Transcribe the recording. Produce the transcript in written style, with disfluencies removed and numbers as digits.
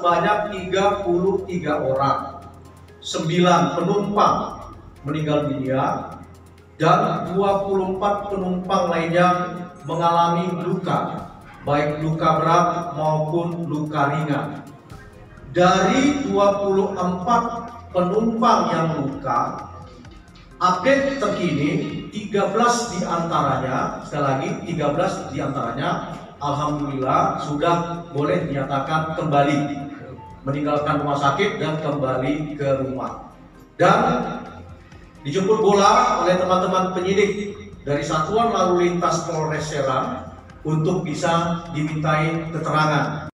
sebanyak 33 orang, 9 penumpang meninggal dunia, dan 24 penumpang lainnya mengalami luka, baik luka berat maupun luka ringan. Dari 24 penumpang yang luka, update terkini 13 diantaranya, sekali lagi 13 diantaranya alhamdulillah sudah boleh dinyatakan kembali meninggalkan rumah sakit dan kembali ke rumah, dan dijemput bola oleh teman-teman penyidik dari Satuan Lalu Lintas Polres Serang untuk bisa dimintai keterangan.